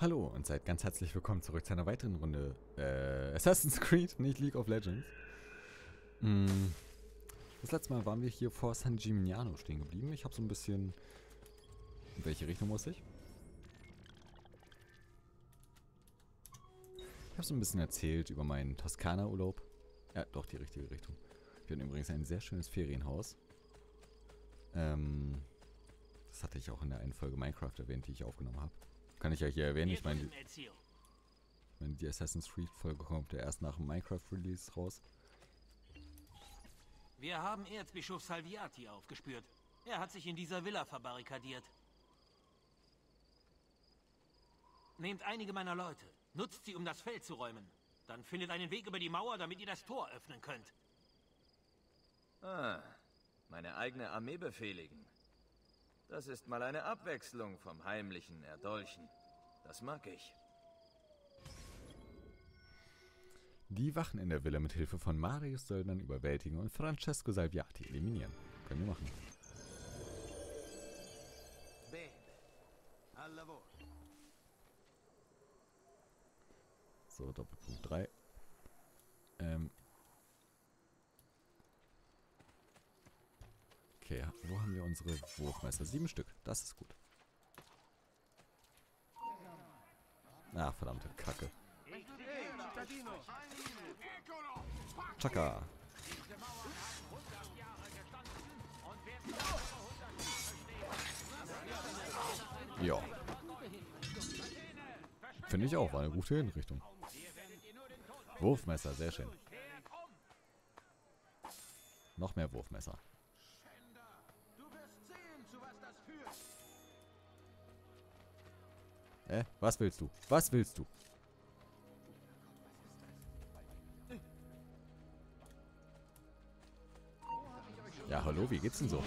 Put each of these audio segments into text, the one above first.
Hallo und seid ganz herzlich willkommen zurück zu einer weiteren Runde Assassin's Creed, nicht League of Legends. Das letzte Mal waren wir hier vor San Gimignano stehen geblieben. Ich habe so ein bisschen... In welche Richtung muss ich? Ich habe so ein bisschen erzählt über meinen Toskana-Urlaub. Ja, doch, die richtige Richtung. Wir hatten übrigens ein sehr schönes Ferienhaus. Das hatte ich auch in der einen Folge Minecraft erwähnt, die ich aufgenommen habe. Kann ich ja hier erwähnen. Ich meine, die Assassin's Creed Folge kommt ja erst nach dem Minecraft-Release raus. Wir haben Erzbischof Salviati aufgespürt. Er hat sich in dieser Villa verbarrikadiert. Nehmt einige meiner Leute. Nutzt sie, um das Feld zu räumen. Dann findet einen Weg über die Mauer, damit ihr das Tor öffnen könnt. Ah, meine eigene Armee befehligen. Das ist mal eine Abwechslung vom heimlichen Erdolchen. Das mag ich. Die Wachen in der Villa mit Hilfe von Marius Söldnern überwältigen und Francesco Salviati eliminieren. Können wir machen. Bene. Al lavoro. So, Doppelpunkt 3. Okay, wo haben wir unsere Wurfmesser? 7 Stück. Das ist gut. Ah, verdammte Kacke. Chaka. Ja. Finde ich auch, war eine gute Hinrichtung. Wurfmesser, sehr schön. Noch mehr Wurfmesser. Was willst du? Was willst du? Ja, hallo, wie geht's denn so?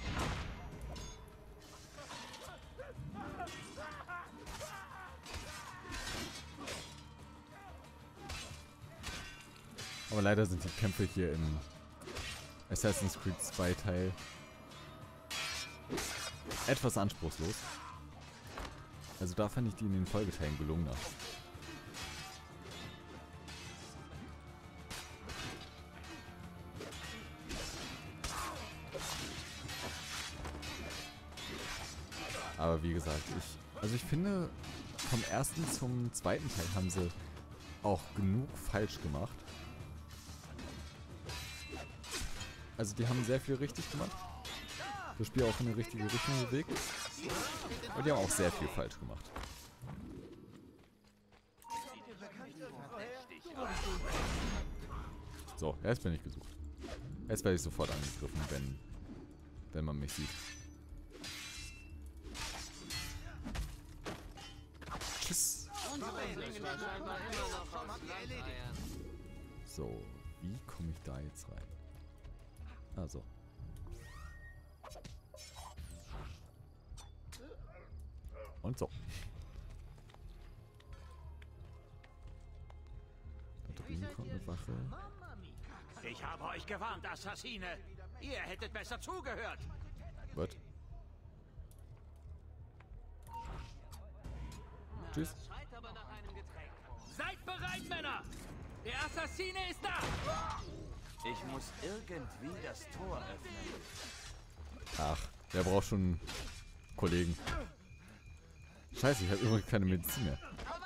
Aber leider sind die Kämpfe hier im Assassin's Creed 2 Teil etwas anspruchslos. Also da fand ich die in den Folgeteilen gelungener. Aber wie gesagt, ich finde, vom ersten zum zweiten Teil haben sie auch genug falsch gemacht. Also die haben sehr viel richtig gemacht. Das Spiel auch in die richtige Richtung bewegt. Und die haben auch sehr viel falsch gemacht. So, jetzt bin ich gesucht. Jetzt werde ich sofort angegriffen, wenn man mich sieht. Tschüss. So, wie komme ich da jetzt rein? Also. Und so. Da drüben kommt eine Wache. Ich habe euch gewarnt, Assassine. Ihr hättet besser zugehört. Was? Tschüss. Seid bereit, Männer! Der Assassine ist da! Ich muss irgendwie das Tor öffnen. Ach, wer braucht schon Kollegen? Scheiße, ich habe übrigens keine Medizin mehr.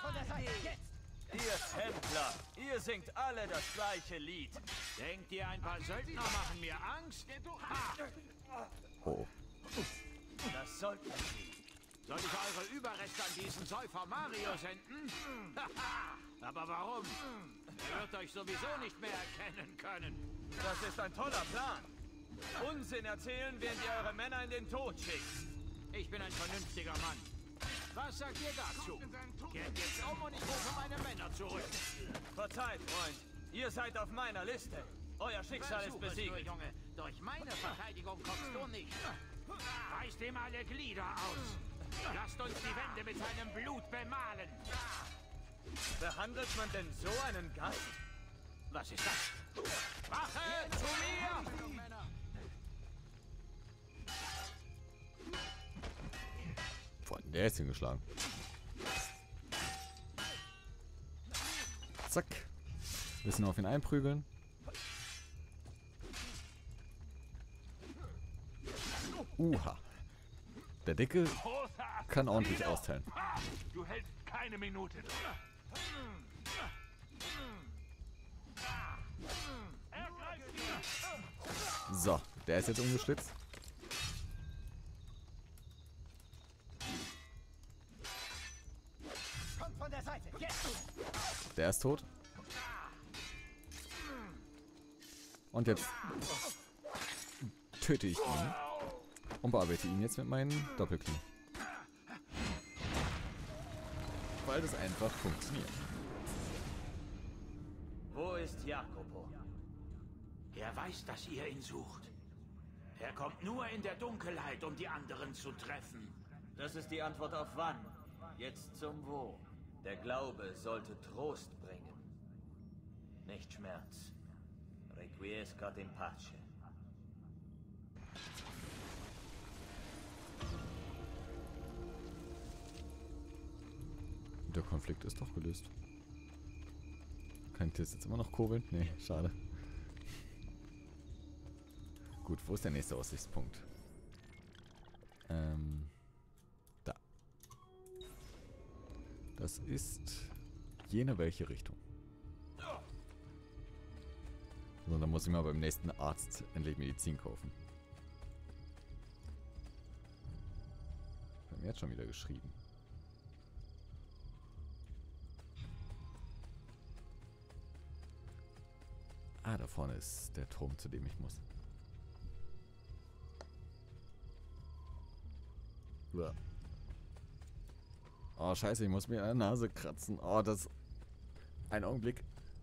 Ihr Templer, ihr singt alle das gleiche Lied. Denkt ihr, ein paar Söldner machen mir Angst? Oh. Das sollten sie. Soll ich eure Überreste an diesen Säufer Mario senden? Aber warum? Er wird euch sowieso nicht mehr erkennen können. Das ist ein toller Plan. Unsinn erzählen, während ihr eure Männer in den Tod schickt. Ich bin ein vernünftiger Mann. Was sagt ihr dazu? Kehrt jetzt um und ich rufe meine Männer zurück. Verzeiht, Freund. Ihr seid auf meiner Liste. Euer Schicksal ist Versuch es nur, besiegt. Junge. Durch meine Verteidigung kommst du nicht. Reißt ihm alle Glieder aus. Lasst uns die Wände mit seinem Blut bemalen. Behandelt man denn so einen Gast? Was ist das? Wache zu mir! Boah, der ist hingeschlagen. Zack. Bisschen auf ihn einprügeln. Uha. Der Dicke kann ordentlich austeilen. Du hältst keine Minute. So, der ist jetzt umgeschlitzt. Kommt von der Seite. Jetzt. Der ist tot. Und jetzt töte ich ihn und bearbeite ihn jetzt mit meinen Doppelknie. Weil das einfach funktioniert. Wo ist Jacopo? Er weiß, dass ihr ihn sucht. Er kommt nur in der Dunkelheit, um die anderen zu treffen. Das ist die Antwort auf wann. Jetzt zum Wo. Der Glaube sollte Trost bringen. Nicht Schmerz. Requiescat in pace. Der Konflikt ist doch gelöst. Kann ich das jetzt immer noch kurbeln? Nee, schade. Gut, wo ist der nächste Aussichtspunkt? Da. Das ist jene welche Richtung. So, dann muss ich mal beim nächsten Arzt endlich Medizin kaufen. Wir haben jetzt schon wieder geschrieben. Ah, da vorne ist der Turm, zu dem ich muss. Uah. Oh, scheiße, ich muss mir an der Nase kratzen. Oh, das... Ein Augenblick.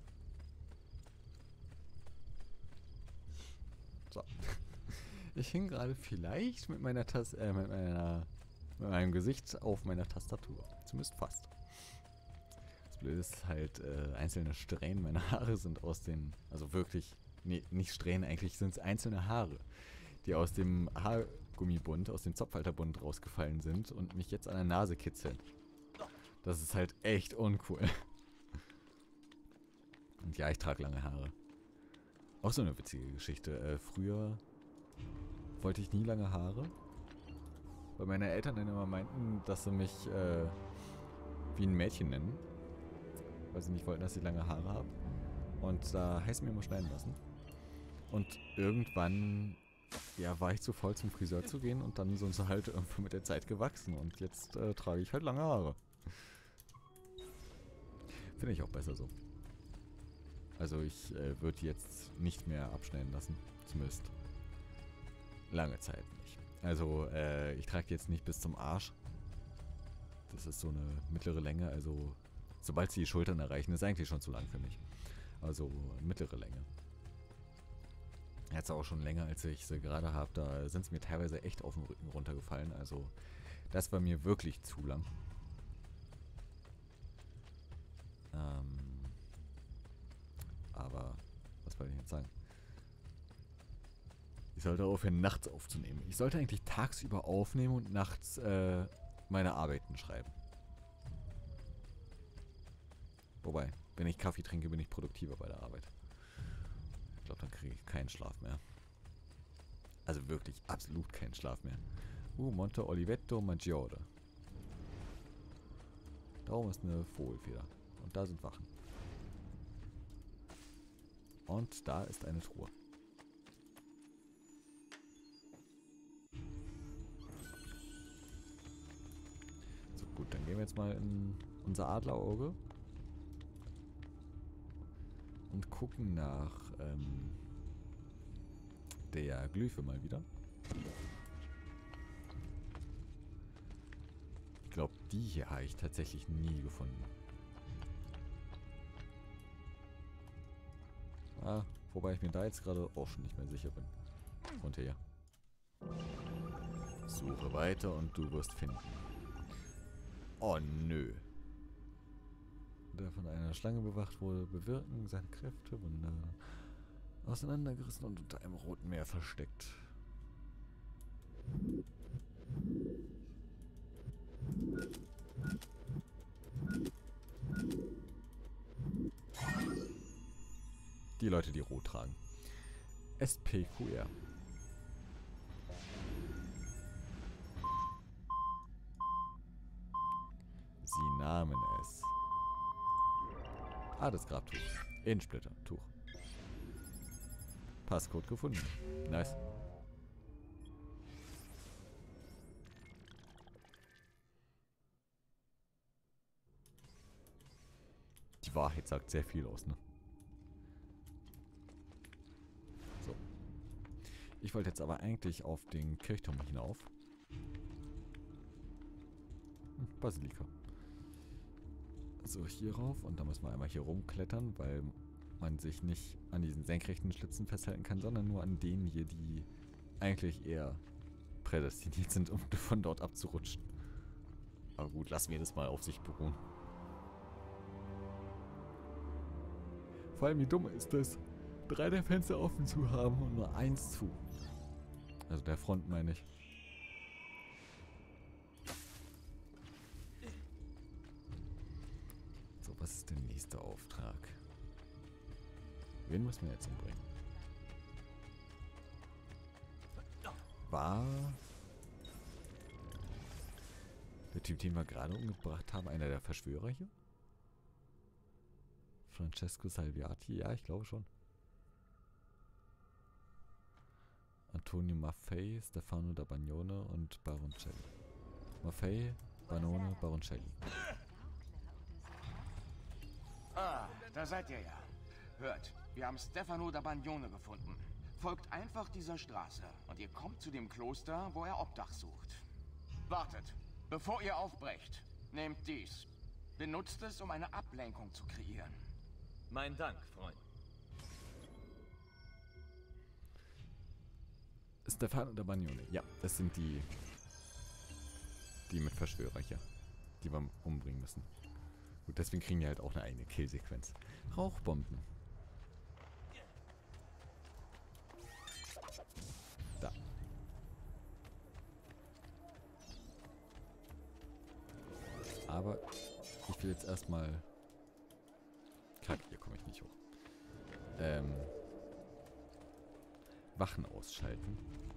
So. Ich hing gerade vielleicht mit meiner mit meinem Gesicht auf meiner Tastatur. Zumindest fast. Das Blöde ist halt, einzelne Strähnen meiner Haare sind aus den... Also wirklich... Nee, nicht Strähnen, eigentlich sind es einzelne Haare, die aus dem Haargummibund, aus dem Zopfhalterbund rausgefallen sind und mich jetzt an der Nase kitzeln. Das ist halt echt uncool. Und ja, ich trage lange Haare. Auch so eine witzige Geschichte. Früher wollte ich nie lange Haare, weil meine Eltern dann immer meinten, dass sie mich wie ein Mädchen nennen, weil sie nicht wollten, dass ich lange Haare habe. Und da heißt mir immer schneiden lassen. Und irgendwann, ja, war ich zu voll zum Friseur zu gehen und dann sind sie halt irgendwo mit der Zeit gewachsen. Und jetzt trage ich halt lange Haare. Finde ich auch besser so. Also ich würde jetzt nicht mehr abschneiden lassen. Zumindest lange Zeit nicht. Also ich trage jetzt nicht bis zum Arsch. Das ist so eine mittlere Länge. Also sobald sie die Schultern erreichen, ist eigentlich schon zu lang für mich. Also mittlere Länge. Jetzt auch schon länger, als ich sie gerade habe. Da sind sie mir teilweise echt auf den Rücken runtergefallen. Also das war mir wirklich zu lang. Aber, was wollte ich jetzt sagen? Ich sollte aufhören, nachts aufzunehmen. Ich sollte eigentlich tagsüber aufnehmen und nachts meine Arbeiten schreiben. Wobei, wenn ich Kaffee trinke, bin ich produktiver bei der Arbeit. Ich glaube, dann kriege ich keinen Schlaf mehr. Also wirklich absolut keinen Schlaf mehr. Monte Olivetto Maggiore. Da oben ist eine Vogelfeder. Und da sind Wachen. Und da ist eine Truhe. So, gut, dann gehen wir jetzt mal in unser Adlerauge. Und gucken nach der Glyphe mal wieder. Ich glaube, die hier habe ich tatsächlich nie gefunden. Ah, wobei ich mir da jetzt gerade auch schon nicht mehr sicher bin. Und hier. Suche weiter und du wirst finden. Oh nö. Der von einer Schlange bewacht wurde, bewirken seine Kräfte Wunder auseinandergerissen und unter einem roten Meer versteckt. Die Leute, die rot tragen. SPQR. Sie nahmen es. Ah, das Grabtuch. Innensplitter. Tuch. Passcode gefunden. Nice. Die Wahrheit sagt sehr viel aus, ne? So. Ich wollte jetzt aber eigentlich auf den Kirchturm hinauf. Basilika. So, hier rauf. Und da müssen wir einmal hier rumklettern, weil man sich nicht an diesen senkrechten Schlitzen festhalten kann, sondern nur an denen hier, die eigentlich eher prädestiniert sind, um von dort abzurutschen. Aber gut, lassen wir das mal auf sich beruhen. Vor allem, wie dumm ist es, 3 der Fenster offen zu haben und nur 1 zu. Also der Front meine ich. So, was ist der nächste Auftrag? Wen müssen wir jetzt umbringen? War der Typ, den wir gerade umgebracht haben, einer der Verschwörer hier? Francesco Salviati? Ja, ich glaube schon. Antonio Maffei, Stefano da Bagnone und Baroncelli. Maffei, Bagnone, Baroncelli. Ah, da seid ihr ja. Hört, wir haben Stefano da Bagnone gefunden. Folgt einfach dieser Straße und ihr kommt zu dem Kloster, wo er Obdach sucht. Wartet, bevor ihr aufbrecht. Nehmt dies. Benutzt es, um eine Ablenkung zu kreieren. Mein Dank, Freund. Stefano da Bagnone. Ja, das sind die mit Verschwörer hier, die wir umbringen müssen. Gut, deswegen kriegen die halt auch eine eigene Killsequenz. Rauchbomben. Da. Aber ich will jetzt erstmal... Kacke, hier komme ich nicht hoch. Wachen ausschalten.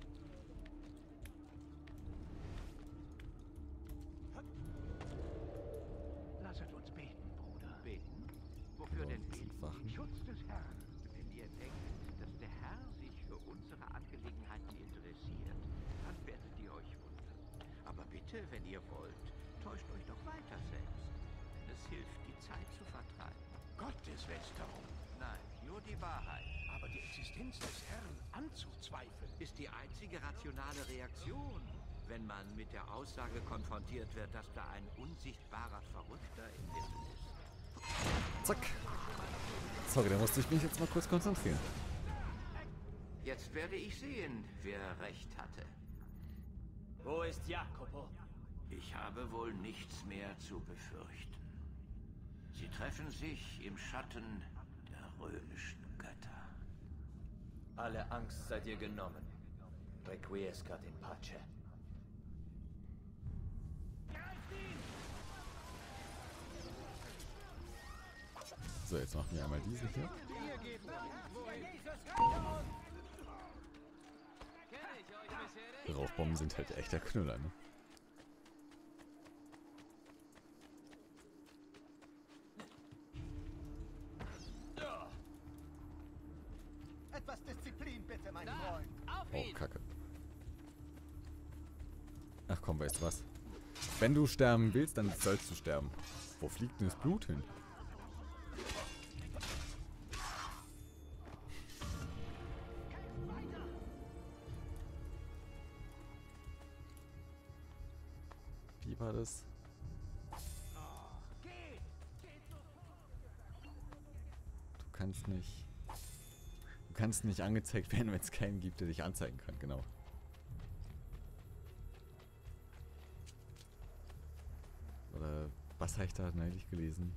Lasset uns beten, Bruder. Beten? Wofür denn beten? Wachen. Schutz des Herrn. Wenn ihr denkt, dass der Herr sich für unsere Angelegenheiten interessiert, dann werdet ihr euch wundern. Aber bitte, wenn ihr wollt, täuscht euch doch weiter selbst. Denn es hilft, die Zeit zu vertreiben. Gotteslästerung. Nein, nur die Wahrheit. Aber die Existenz des Herrn anzuzweifeln, ist die einzige rationale Reaktion, wenn man mit der Aussage konfrontiert wird, dass da ein unsichtbarer Verrückter im Himmel ist. Zack. Sorry, da musste ich mich jetzt mal kurz konzentrieren. Jetzt werde ich sehen, wer recht hatte. Wo ist Jacopo? Ich habe wohl nichts mehr zu befürchten. Sie treffen sich im Schatten der römischen Götter. Alle Angst seid ihr genommen. Requiescat in pace. So, jetzt machen wir einmal diese hier. Rauchbomben sind halt echter Knüller, ne? Etwas Disziplin bitte, mein Freund. Oh, Kacke. Ach komm, weißt du was? Wenn du sterben willst, dann sollst du sterben. Wo fliegt denn das Blut hin? Wie war das? Du kannst nicht angezeigt werden, wenn es keinen gibt, der dich anzeigen kann, genau. Oder was habe ich da neulich gelesen?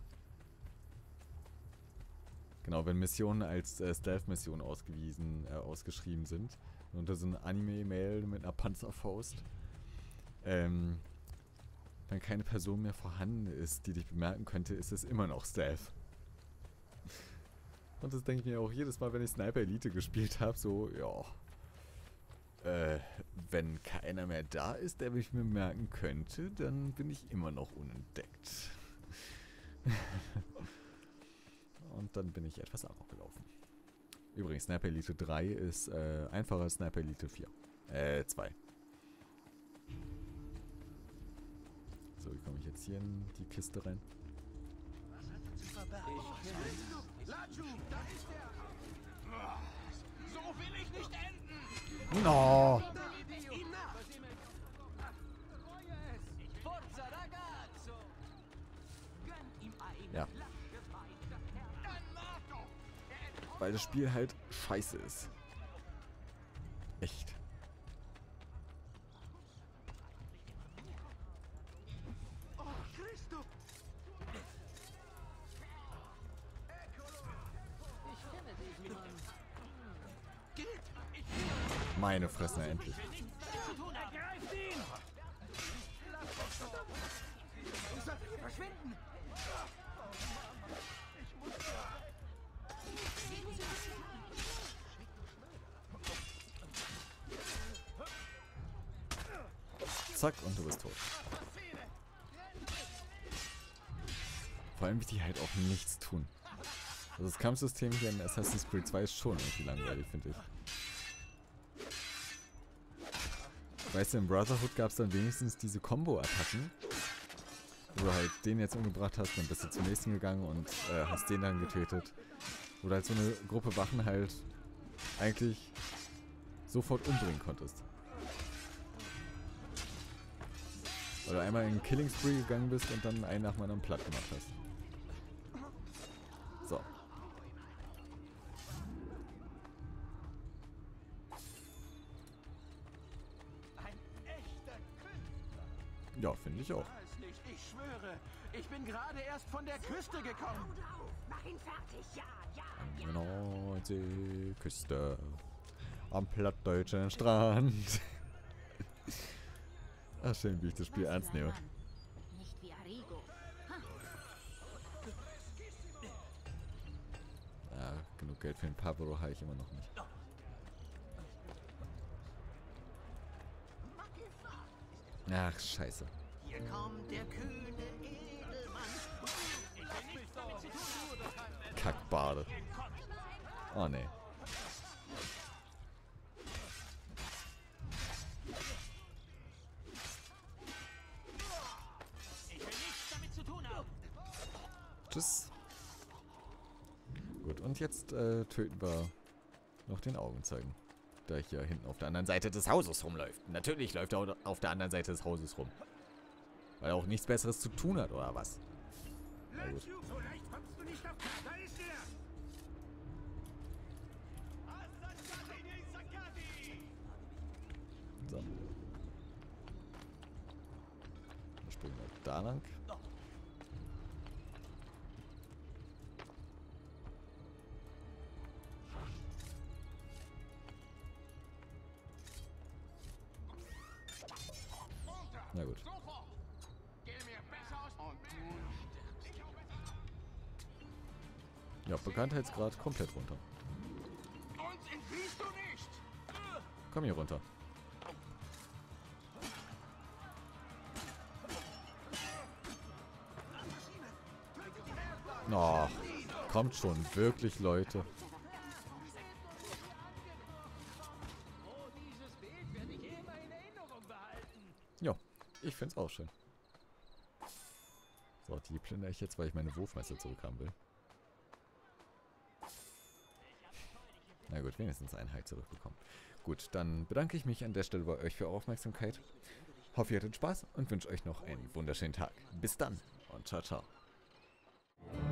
Genau, wenn Missionen als Stealth-Mission ausgeschrieben sind unter so einem Anime-Mail mit einer Panzerfaust, wenn keine Person mehr vorhanden ist, die dich bemerken könnte, ist es immer noch Stealth. Und das denke ich mir auch jedes Mal, wenn ich Sniper Elite gespielt habe, so, ja. Wenn keiner mehr da ist, der mich mir merken könnte, dann bin ich immer noch unentdeckt. Und dann bin ich etwas amok gelaufen. Übrigens, Sniper Elite 3 ist einfacher als Sniper Elite 4. 2. So, wie komme ich jetzt hier in die Kiste rein? Lachu, da ist er! So will ich nicht enden! No! Ihm nach! Ja. Weil das Spiel halt scheiße ist. Echt. Oh, Christo! Meine Fresse, endlich. Ergreift ihn! Verschwinden! Zack, und du bist tot. Vor allem, wie die halt auch nichts tun. Also das Kampfsystem hier in Assassin's Creed 2 ist schon irgendwie langweilig, finde ich. Weißt du, in Brotherhood gab es dann wenigstens diese Combo-Attacken. Wo du halt den jetzt umgebracht hast, dann bist du zum nächsten gegangen und hast den dann getötet. Wo du halt so eine Gruppe Wachen halt eigentlich sofort umbringen konntest. Weil du einmal in einen Killing Spree gegangen bist und dann einen nach dem anderen platt gemacht hast. So. Ein echter Künstler! Ja, finde ich auch. Weiß nicht, ich schwöre, ich bin gerade erst von der Küste gekommen. Mach ihn fertig, ja, ja. An der Nordseeküste. Am plattdeutschen Strand. Ach, schön, wie ich das Spiel ernst nehme. Nicht wie Arrigo. Ja, genug Geld für den Pablo habe ich immer noch nicht. Ach, scheiße. Hier kommt der kühne Edelmann. Kackbade. Oh, nee. Tschüss. Gut, und jetzt töten wir noch den Augenzeugen. Der hier hinten auf der anderen Seite des Hauses rumläuft. Natürlich läuft er auf der anderen Seite des Hauses rum. Weil er auch nichts Besseres zu tun hat, oder was? Na gut. So leicht kommst du nicht auf. Da ist er! So. Dann springen wir da lang. Na gut. Sofort! Geh mir besser aus und Ja, Bekanntheitsgrad komplett runter. uns entfliehst du nicht! Komm hier runter. Oh, kommt schon, wirklich, Leute. Ja, ich find's auch schön. So, die plündere ich jetzt, weil ich meine Wurfmesser zurückhaben will. Na gut, wenigstens einen Halt zurückbekommen. Gut, dann bedanke ich mich an der Stelle bei euch für eure Aufmerksamkeit. Hoffe, ihr hattet Spaß und wünsche euch noch einen wunderschönen Tag. Bis dann und ciao, ciao.